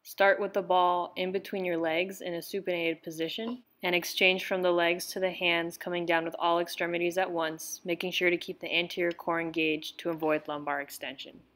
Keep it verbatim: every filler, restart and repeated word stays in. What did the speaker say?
Start with the ball in between your legs in a supinated position and exchange from the legs to the hands, coming down with all extremities at once, making sure to keep the anterior core engaged to avoid lumbar extension.